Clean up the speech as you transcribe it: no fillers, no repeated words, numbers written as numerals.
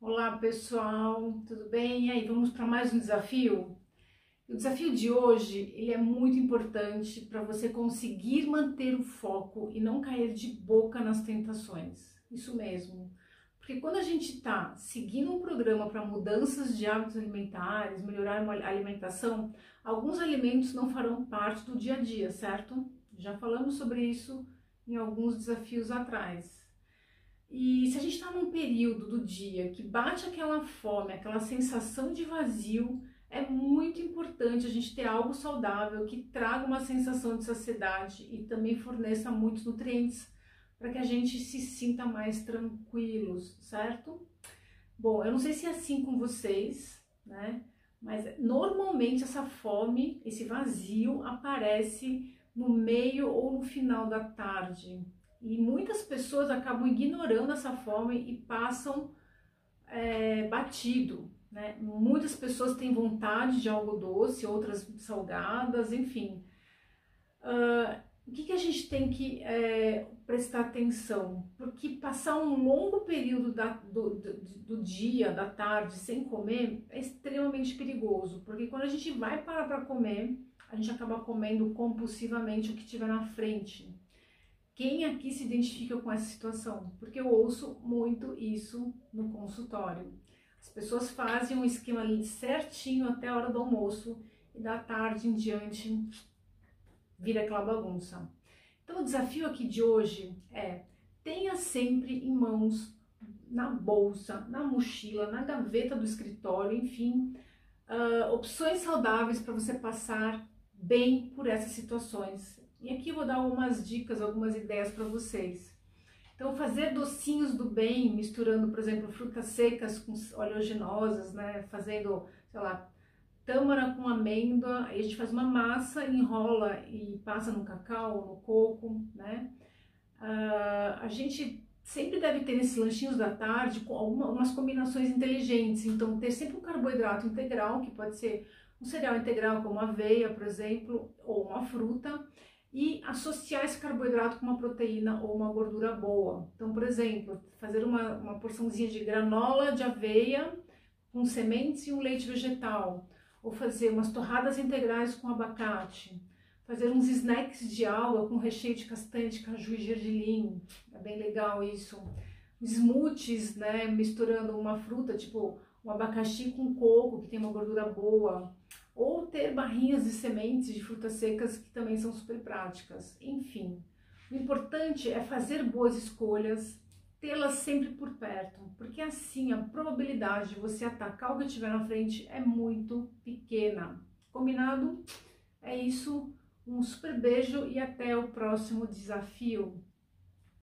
Olá pessoal, tudo bem? E aí, vamos para mais um desafio? O desafio de hoje, ele é muito importante para você conseguir manter o foco e não cair de boca nas tentações. Isso mesmo. Porque quando a gente está seguindo um programa para mudanças de hábitos alimentares, melhorar a alimentação, alguns alimentos não farão parte do dia a dia, certo? Já falamos sobre isso em alguns desafios atrás. E se a gente está num período do dia que bate aquela fome, aquela sensação de vazio, é muito importante a gente ter algo saudável que traga uma sensação de saciedade e também forneça muitos nutrientes para que a gente se sinta mais tranquilos, certo? Bom, eu não sei se é assim com vocês, né? Mas normalmente essa fome, esse vazio aparece no meio ou no final da tarde. E muitas pessoas acabam ignorando essa fome e passam batido, né? Muitas pessoas têm vontade de algo doce, outras salgadas, enfim. O que a gente tem que prestar atenção? Porque passar um longo período do dia, da tarde, sem comer, é extremamente perigoso. Porque quando a gente vai parar para comer, a gente acaba comendo compulsivamente o que tiver na frente. Quem aqui se identifica com essa situação? Porque eu ouço muito isso no consultório. As pessoas fazem um esquema ali certinho até a hora do almoço e da tarde em diante vira aquela bagunça. Então o desafio aqui de hoje é: tenha sempre em mãos, na bolsa, na mochila, na gaveta do escritório, enfim, opções saudáveis para você passar bem por essas situações. E aqui eu vou dar algumas dicas, algumas ideias para vocês. Então, fazer docinhos do bem, misturando, por exemplo, frutas secas com oleaginosas, né? Fazendo, sei lá, tâmara com amêndoa, aí a gente faz uma massa, enrola e passa no cacau, no coco, né? A gente sempre deve ter nesses lanchinhos da tarde com algumas combinações inteligentes, então ter sempre um carboidrato integral, que pode ser um cereal integral como aveia, por exemplo, ou uma fruta, e associar esse carboidrato com uma proteína ou uma gordura boa. Então, por exemplo, fazer uma porçãozinha de granola de aveia com sementes e um leite vegetal, ou fazer umas torradas integrais com abacate, fazer uns snacks de alga com recheio de castanha de caju e gergelim, é bem legal isso. Smoothies, né, misturando uma fruta, tipo um abacaxi com coco, que tem uma gordura boa, ou ter barrinhas de sementes de frutas secas, que também são super práticas. Enfim, o importante é fazer boas escolhas, tê-las sempre por perto, porque assim a probabilidade de você atacar o que tiver na frente é muito pequena. Combinado? É isso, um super beijo e até o próximo desafio.